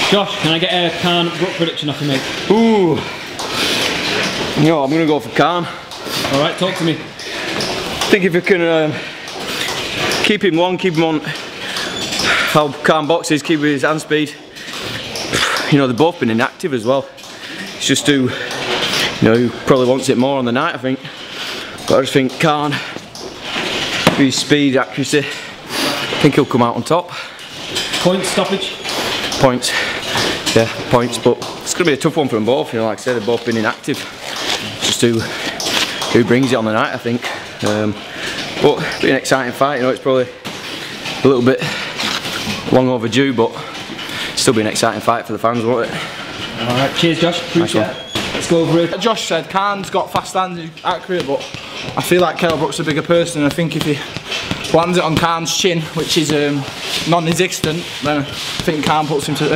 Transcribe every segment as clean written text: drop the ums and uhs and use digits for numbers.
Josh, can I get a Khan Brook prediction off you, mate? Ooh. No, I'm going to go for Khan. Alright, talk to me. I think if we can keep him long, keep him on how Khan boxes, keep his hand speed. You know, they've both been inactive as well. It's just who, you know, who probably wants it more on the night, I think. But I just think Khan, with his speed, accuracy, I think he'll come out on top. Points, stoppage? Points. Yeah, points, but it's going to be a tough one for them both. You know, like I said, they've both been inactive. Just who brings it on the night, I think. But it'll be an exciting fight. You know, it's probably a little bit long overdue, but still be an exciting fight for the fans, won't it? Alright, cheers Josh, appreciate it. Let's go over it. Josh said Khan's got fast hands, he's accurate, but I feel like Kell Brook's a bigger person, and I think if he lands it on Khan's chin, which is non-existent, then I think Kell puts him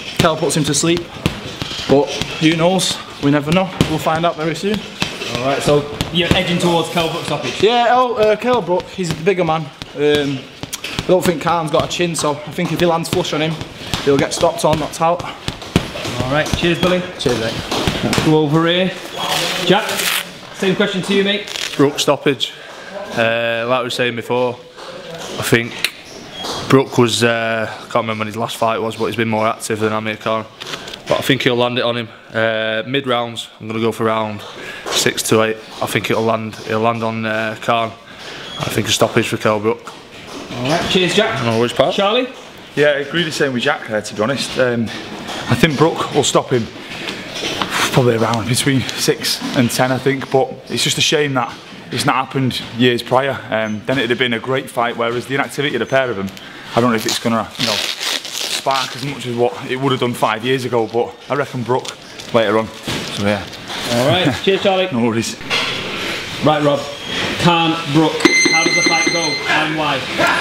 to sleep. But who knows? We never know. We'll find out very soon. Alright, so you're edging towards Kell Brook stoppage? Yeah, Kell Brook, he's a bigger man. I don't think Khan's got a chin, so I think if he lands flush on him, he'll get stopped or knocked out. Alright, cheers Billy. Cheers, mate. Let's go over here. Jack, same question to you, mate. Brook stoppage. Like I was saying before, I think Brook was, I can't remember when his last fight was, but he's been more active than Amir Khan. But I think he'll land it on him. Mid rounds, I'm going to go for round 6 to 8. I think he'll land on Khan. I think a stoppage for Kell Brook. Alright, cheers Jack. No worries, pal. Charlie? Yeah, I agree the same with Jack there, to be honest. I think Brook will stop him probably around between 6 and 10, I think, but it's just a shame that it's not happened years prior. Then it'd have been a great fight, whereas the inactivity of the pair of them, I don't know if it's going to, you know, spark as much as what it would have done 5 years ago, but I reckon Brook later on. So yeah. Alright, cheers Charlie. No worries. Right Rob, Khan Brook, how does the fight go and why?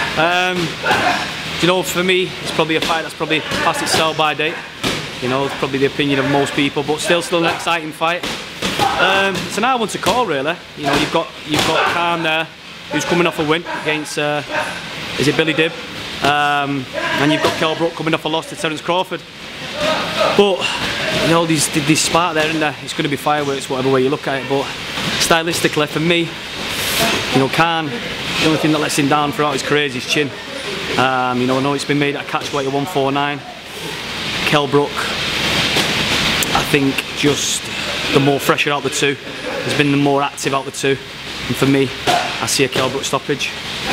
You know, for me, it's probably a fight that's probably past its sell-by date. You know, it's probably the opinion of most people, but still an exciting fight. It's an hard one to call, really. You know, you've got Khan there, who's coming off a win against, is it Billy Dib? And you've got Kell Brook coming off a loss to Terence Crawford. But you know, there's spark there, isn't there? It's going to be fireworks, whatever way you look at it. But stylistically, for me, you know, Khan, the only thing that lets him down throughout his career is his chin. You know, I know it's been made at a catch weight of 149. Kell Brook, I think, just the more fresher out the two, has been the more active out the two. And for me, I see a Kell Brook stoppage.